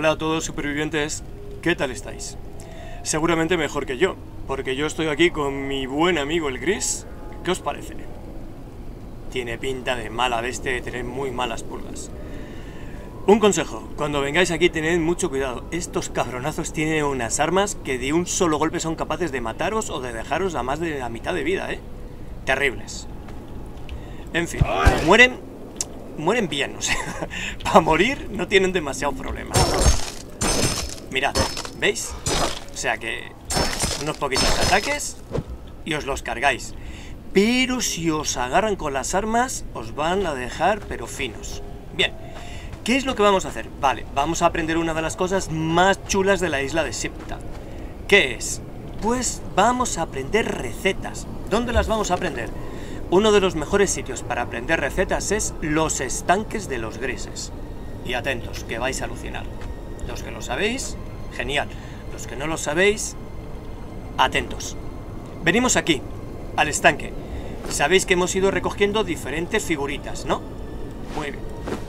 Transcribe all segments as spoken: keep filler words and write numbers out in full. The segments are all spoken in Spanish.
Hola a todos supervivientes, ¿qué tal estáis? Seguramente mejor que yo, porque yo estoy aquí con mi buen amigo el Gris. ¿Qué os parece? Tiene pinta de mala bestia, de tener muy malas pulgas. Un consejo, cuando vengáis aquí tened mucho cuidado. Estos cabronazos tienen unas armas que de un solo golpe son capaces de mataros o de dejaros a más de la mitad de vida, ¿eh? Terribles. En fin, mueren... Mueren bien, o sea, para morir no tienen demasiado problema. Mirad, ¿veis? O sea que unos poquitos ataques y os los cargáis. Pero si os agarran con las armas, os van a dejar pero finos. Bien, ¿qué es lo que vamos a hacer? Vale, vamos a aprender una de las cosas más chulas de la isla de Siptah. ¿Qué es? Pues vamos a aprender recetas. ¿Dónde las vamos a aprender? Uno de los mejores sitios para aprender recetas es los estanques de los grises. Y atentos, que vais a alucinar. Los que lo sabéis, genial. Los que no lo sabéis, atentos. Venimos aquí, al estanque. Sabéis que hemos ido recogiendo diferentes figuritas, ¿no? Muy bien.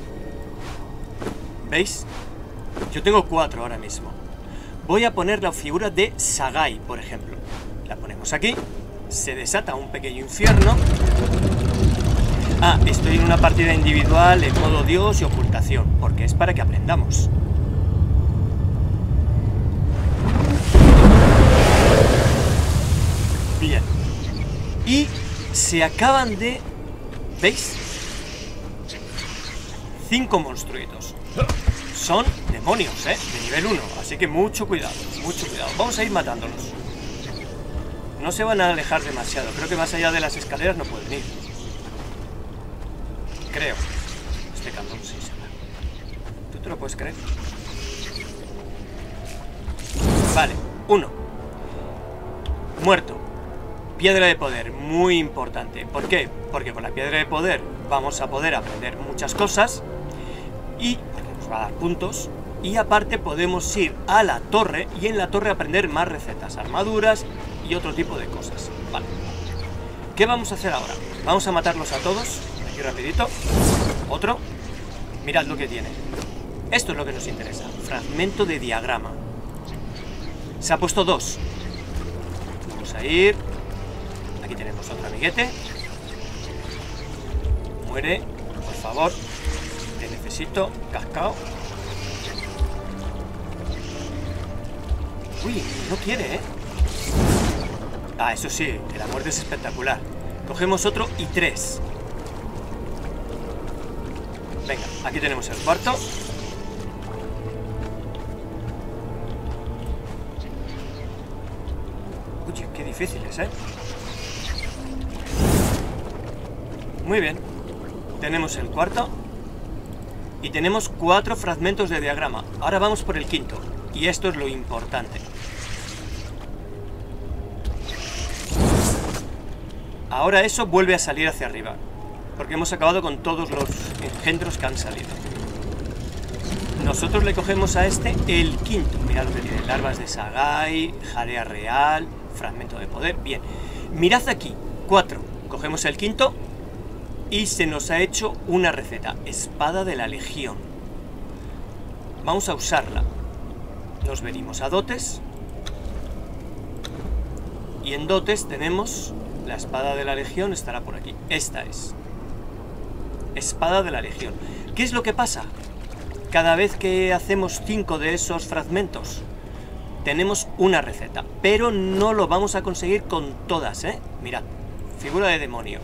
¿Veis? Yo tengo cuatro ahora mismo. Voy a poner la figura de Sagai, por ejemplo. La ponemos aquí. Se desata un pequeño infierno. Ah, estoy en una partida individual en modo Dios y ocultación, porque es para que aprendamos. Bien. Y se acaban de... ¿Veis? Cinco monstruitos. Son demonios, ¿eh? De nivel uno, así que mucho cuidado, mucho cuidado. Vamos a ir matándolos. No se van a alejar demasiado. Creo que más allá de las escaleras no pueden ir. Creo. Este cantón sí se va. ¿Tú te lo puedes creer? Vale. Uno. Muerto. Piedra de poder. Muy importante. ¿Por qué? Porque con la piedra de poder vamos a poder aprender muchas cosas. Y porque nos va a dar puntos. Y aparte podemos ir a la torre y en la torre aprender más recetas, armaduras y otro tipo de cosas. Vale. ¿Qué vamos a hacer ahora? Vamos a matarlos a todos. Aquí rapidito. Otro. Mirad lo que tiene. Esto es lo que nos interesa. Fragmento de diagrama. Se ha puesto dos. Vamos a ir. Aquí tenemos otro amiguete. Muere, por favor. Te necesito. Cascao. Uy, no quiere, ¿eh? Ah, eso sí, que la muerte es espectacular. Cogemos otro y tres. Venga, aquí tenemos el cuarto. Uy, qué difíciles, ¿eh? Muy bien. Tenemos el cuarto. Y tenemos cuatro fragmentos de diagrama. Ahora vamos por el quinto. Y esto es lo importante. Ahora eso vuelve a salir hacia arriba. Porque hemos acabado con todos los engendros que han salido. Nosotros le cogemos a este el quinto. Mirad lo que tiene. Larvas de Sagai, Jarea real, fragmento de poder. Bien. Mirad aquí. Cuatro. Cogemos el quinto. Y se nos ha hecho una receta. Espada de la Legión. Vamos a usarla. Nos venimos a dotes. Y en dotes tenemos... La espada de la Legión estará por aquí. Esta es. Espada de la Legión. ¿Qué es lo que pasa? Cada vez que hacemos cinco de esos fragmentos, tenemos una receta. Pero no lo vamos a conseguir con todas, ¿eh? Mirad. Figura de demonio.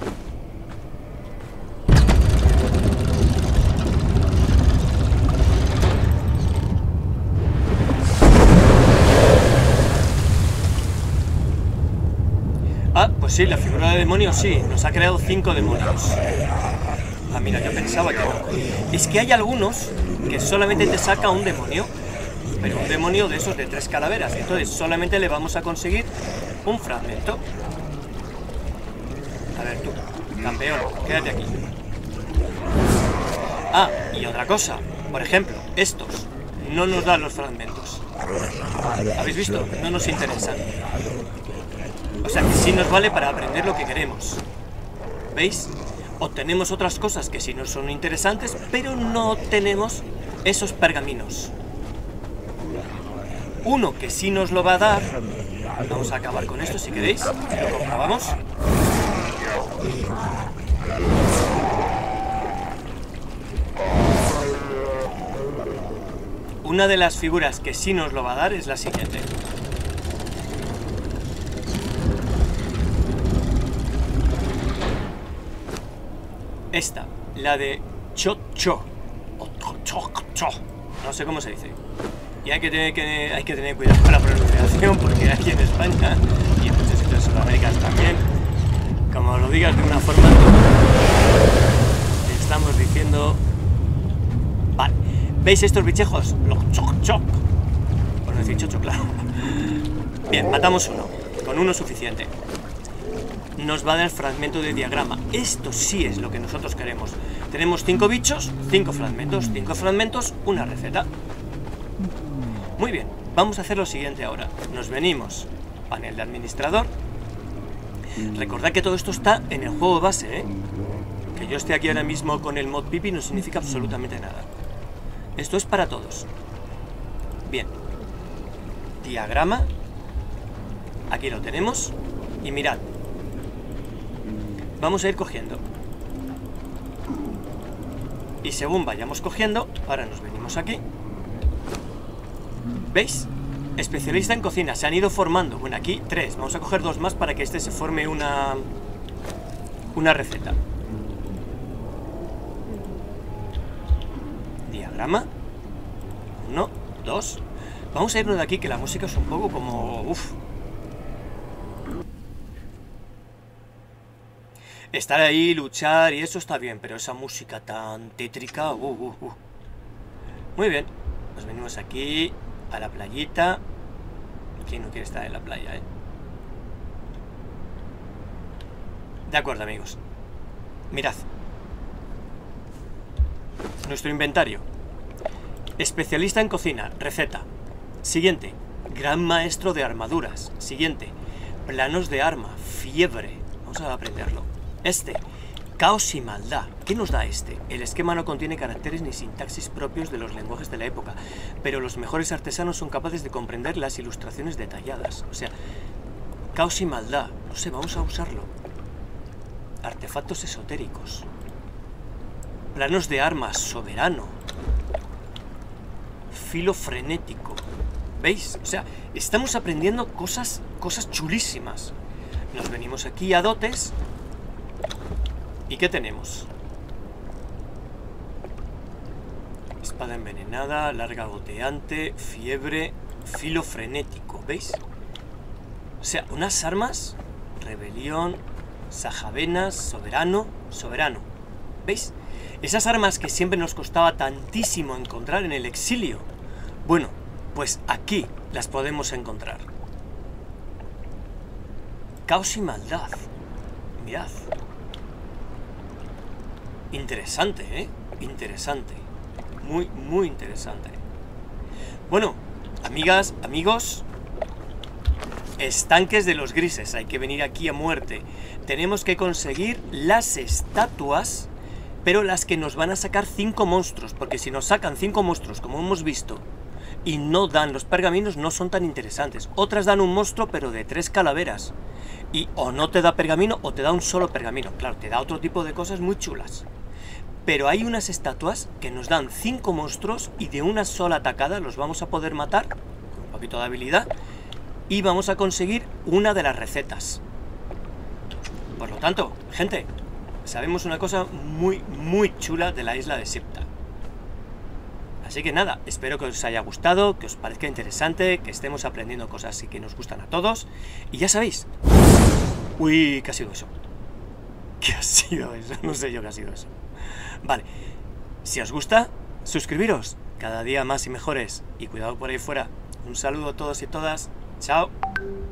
Ah, pues sí, la figura de demonio sí, nos ha creado cinco demonios. Ah, mira, yo pensaba que no. Es que hay algunos que solamente te saca un demonio, pero un demonio de esos de tres calaveras. Entonces solamente le vamos a conseguir un fragmento. A ver tú, campeón, quédate aquí. Ah, y otra cosa, por ejemplo, estos no nos dan los fragmentos. ¿Habéis visto? No nos interesan. O sea que sí nos vale para aprender lo que queremos. ¿Veis? Obtenemos otras cosas que sí nos son interesantes, pero no obtenemos esos pergaminos. Uno que sí nos lo va a dar. Vamos a acabar con esto si queréis. Lo comprobamos. Una de las figuras que sí nos lo va a dar es la siguiente. Esta, la de Cho-Cho. O Cho-Cho. No sé cómo se dice. Y hay que tener, que, hay que tener cuidado con la pronunciación, porque aquí en España y en muchos sitios de Sudamérica también, como lo digas de una forma, estamos diciendo... Vale. ¿Veis estos bichejos? Los choc-choc. Por no decir chocho, claro. Bien, matamos uno. Con uno suficiente. Nos va a dar fragmento de diagrama. Esto sí es lo que nosotros queremos. Tenemos cinco bichos, cinco fragmentos, cinco fragmentos, una receta. Muy bien, vamos a hacer lo siguiente ahora. Nos venimos, panel de administrador. Recordad que todo esto está en el juego base, ¿eh? Que yo esté aquí ahora mismo con el mod pipi no significa absolutamente nada. Esto es para todos. Bien. Diagrama. Aquí lo tenemos. Y mirad. Vamos a ir cogiendo. Y según vayamos cogiendo, ahora nos venimos aquí. ¿Veis? Especialista en cocina. Se han ido formando. Bueno, aquí tres. Vamos a coger dos más para que este se forme una... Una receta. Diagrama. Uno, dos. Vamos a irnos de aquí, que la música es un poco como... Uf. Estar ahí, luchar y eso está bien, pero esa música tan tétrica... Uh, uh, uh. Muy bien. Nos venimos aquí a la playita. ¿Quién no quiere estar en la playa, eh? De acuerdo, amigos. Mirad. Nuestro inventario. Especialista en cocina. Receta. Siguiente. Gran maestro de armaduras. Siguiente. Planos de arma. Fiebre. Vamos a aprenderlo. Este. Caos y maldad. ¿Qué nos da este? El esquema no contiene caracteres ni sintaxis propios de los lenguajes de la época, pero los mejores artesanos son capaces de comprender las ilustraciones detalladas. O sea, caos y maldad. No sé, vamos a usarlo. Artefactos esotéricos. Planos de armas. Soberano. Filo frenético. ¿Veis? O sea, estamos aprendiendo cosas, cosas chulísimas. Nos venimos aquí a dotes. ¿Y qué tenemos? Espada envenenada, larga goteante, fiebre, filo frenético, ¿veis? O sea, unas armas, rebelión, sajavenas, soberano, soberano, ¿veis? Esas armas que siempre nos costaba tantísimo encontrar en el exilio, bueno, pues aquí las podemos encontrar. Caos y maldad, mirad. Interesante, ¿eh? Interesante. Muy, muy interesante. Bueno, amigas, amigos, estanques de los grises. Hay que venir aquí a muerte. Tenemos que conseguir las estatuas, pero las que nos van a sacar cinco monstruos. Porque si nos sacan cinco monstruos, como hemos visto, y no dan los pergaminos, no son tan interesantes. Otras dan un monstruo, pero de tres calaveras. Y o no te da pergamino, o te da un solo pergamino. Claro, te da otro tipo de cosas muy chulas. Pero hay unas estatuas que nos dan cinco monstruos y de una sola atacada los vamos a poder matar, con un poquito de habilidad, y vamos a conseguir una de las recetas. Por lo tanto, gente, sabemos una cosa muy, muy chula de la isla de Sipta. Así que nada, espero que os haya gustado, que os parezca interesante, que estemos aprendiendo cosas y que nos gustan a todos. Y ya sabéis... Uy, ¿qué ha sido eso? ¿Qué ha sido eso? No sé yo qué ha sido eso. Vale, si os gusta, suscribiros, cada día más y mejores, y cuidado por ahí fuera. Un saludo a todos y todas, chao.